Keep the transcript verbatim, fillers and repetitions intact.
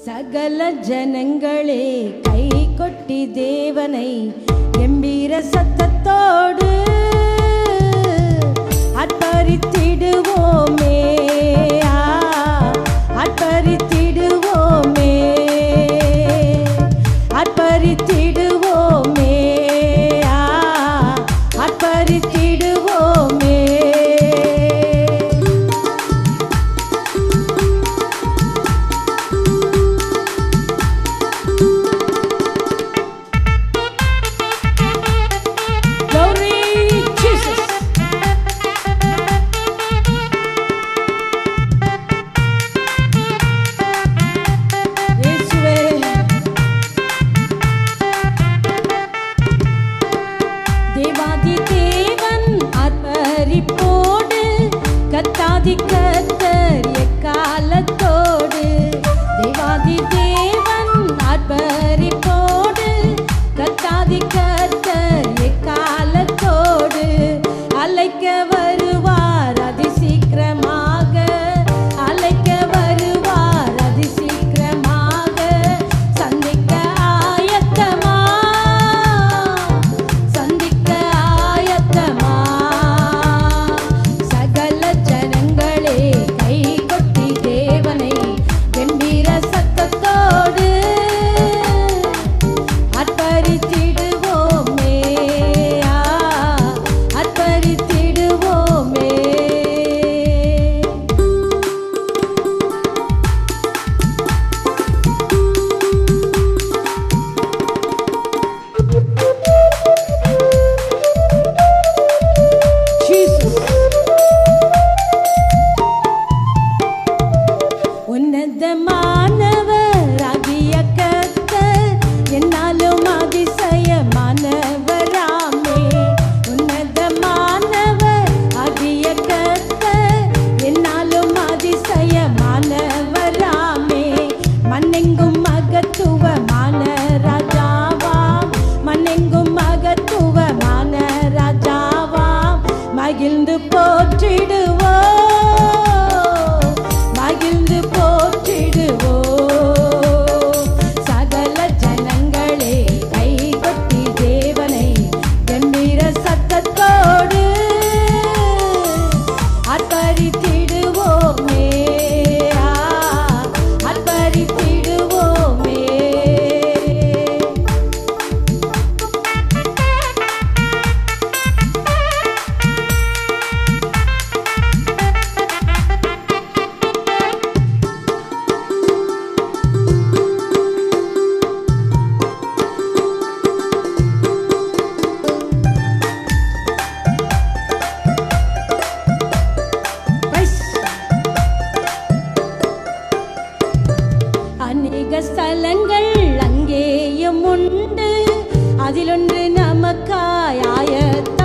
சகல ஜனங்களே கை கொட்டி தேவனை கம்பீர சத்தத்தோடு அர்ப்பரித்திடுவோமே, அர்ப்பரித்திடுவோமே, அர்ப்பரித்திடுவோமே, அர்ப்பரித்திடுவோமே. கத்தாதி கத்தர் எக்காலத்தோடு, தேவாதி தேவன் ஆர்ப்பரிப்போடு, கத்தாதி கத்தர் எக்காலத்தோடு, அழைக்க வருவார் அதி சீக்கிரமாக, அழைக்க வருவார் அதி சீக்கிரமாக, சந்திக்க ஆயத்தமா, சந்திக்க ஆயத்தமா. கை கொட்டி தேவனை கம்பீர சத்தத்தோடு அர்ப்பரித்திடுவோமே, அர்ப்பரித்திடுவோமே. உன்னதமானவராகிய கர்த்தர் என்னாலும் அதிசயமானவராமே, உன்னதமானவர் ஆகிய கர்த்தர் என்னாலும் அதிசயமானவராமே. மண்ணெங்கும் மகத்துவமான ராஜாவாம், மண்ணெங்கும் மகத்துவமான ராஜாவாம், மகிழ்ந்து போற்றிடுவோம், மகிழ்ந்து போற்றிடுவோம். சகல ஜனங்களே கை கொட்டி தேவனை கம்பீர சத்தத்தோடு அர்ப்பரித்திடுவோமே, அர்ப்பரித்திடுவோமே. அநேக ஸ்தலங்கள் அங்கேயும் உண்டு, அதிலொன்று நமக்காய் ஆயத்த